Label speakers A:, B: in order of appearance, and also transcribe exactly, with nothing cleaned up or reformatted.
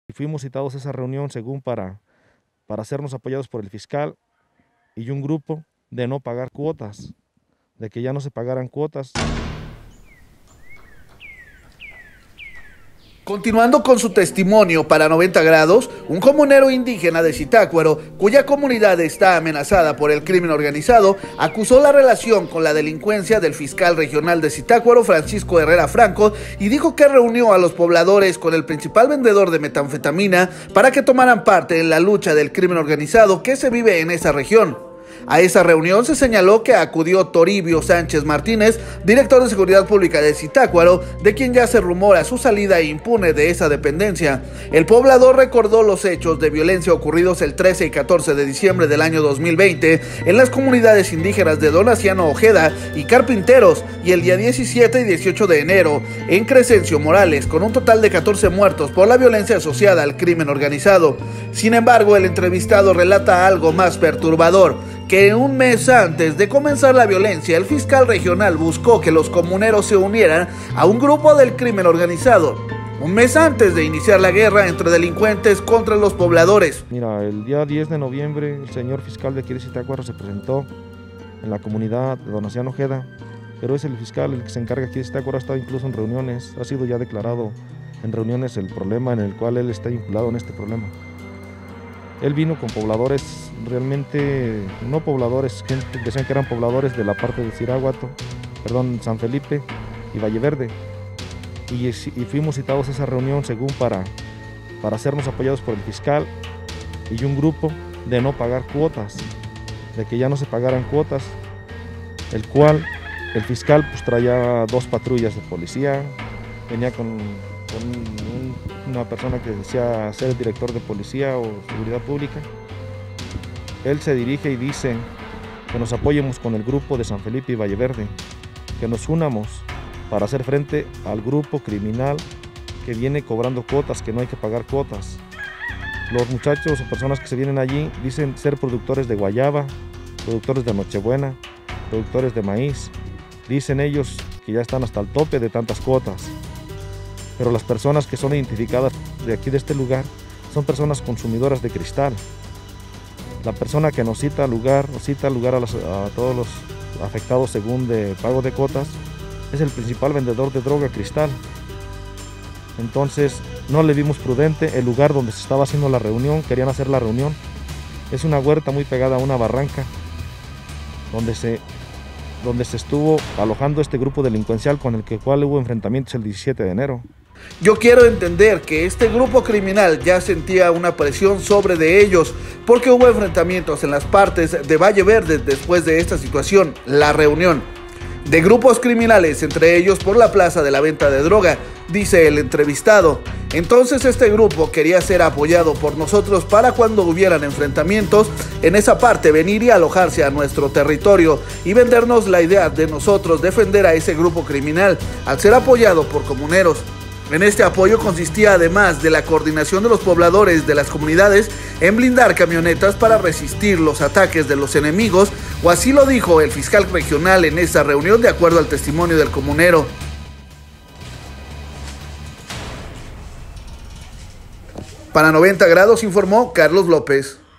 A: Fuimos citados a esa reunión según para, para sernos apoyados por el fiscal y un grupo de no pagar cuotas, de que ya no se pagaran cuotas.
B: Continuando con su testimonio para noventa grados, un comunero indígena de Zitácuaro, cuya comunidad está amenazada por el crimen organizado, acusó la relación con la delincuencia del fiscal regional de Zitácuaro, Francisco Herrera Franco, y dijo que reunió a los pobladores con el principal vendedor de metanfetamina para que tomaran parte en la lucha del crimen organizado que se vive en esa región. A esa reunión se señaló que acudió Toribio Sánchez Martínez, director de Seguridad Pública de Zitácuaro, de quien ya se rumora su salida impune de esa dependencia. El poblador recordó los hechos de violencia ocurridos el trece y catorce de diciembre del año dos mil veinte en las comunidades indígenas de Donaciano Ojeda y Carpinteros, y el día diecisiete y dieciocho de enero en Crescencio Morales, con un total de catorce muertos por la violencia asociada al crimen organizado. Sin embargo, el entrevistado relata algo más perturbador, que un mes antes de comenzar la violencia, el fiscal regional buscó que los comuneros se unieran a un grupo del crimen organizado, un mes antes de iniciar la guerra entre delincuentes contra los pobladores.
A: Mira, el día diez de noviembre, el señor fiscal de aquí de Zitácuaro se presentó en la comunidad de Donaciano Ojeda, pero es el fiscal el que se encarga aquí de Zitácuaro, ha estado incluso en reuniones, ha sido ya declarado en reuniones el problema en el cual él está vinculado en este problema. Él vino con pobladores, realmente no pobladores, gente, decían que eran pobladores de la parte de Ciráguato, perdón, San Felipe y Valle Verde. Y, y fuimos citados a esa reunión según para, para sernos apoyados por el fiscal y un grupo de no pagar cuotas, de que ya no se pagaran cuotas, el cual el fiscal pues traía dos patrullas de policía, venía con, con un, una persona que decía ser el director de policía o seguridad pública. Él se dirige y dice que nos apoyemos con el grupo de San Felipe y Valle Verde, que nos unamos para hacer frente al grupo criminal que viene cobrando cuotas, que no hay que pagar cuotas. Los muchachos o personas que se vienen allí dicen ser productores de guayaba, productores de nochebuena, productores de maíz. Dicen ellos que ya están hasta el tope de tantas cuotas. Pero las personas que son identificadas de aquí de este lugar son personas consumidoras de cristal. La persona que nos cita al lugar, nos cita al lugar a, los, a todos los afectados según de pago de cuotas, es el principal vendedor de droga cristal. Entonces no le vimos prudente el lugar donde se estaba haciendo la reunión, querían hacer la reunión. Es una huerta muy pegada a una barranca donde se, donde se estuvo alojando este grupo delincuencial con el que cual hubo enfrentamientos el diecisiete de enero.
B: Yo quiero entender que este grupo criminal ya sentía una presión sobre de ellos porque hubo enfrentamientos en las partes de Valle Verde después de esta situación, la reunión de grupos criminales, entre ellos por la plaza de la venta de droga, dice el entrevistado. Entonces este grupo quería ser apoyado por nosotros para cuando hubieran enfrentamientos en esa parte venir y alojarse a nuestro territorio y vendernos la idea de nosotros defender a ese grupo criminal al ser apoyado por comuneros. En este apoyo consistía, además de la coordinación de los pobladores de las comunidades, en blindar camionetas para resistir los ataques de los enemigos, o así lo dijo el fiscal regional en esa reunión de acuerdo al testimonio del comunero. Para noventa grados informó Carlos López.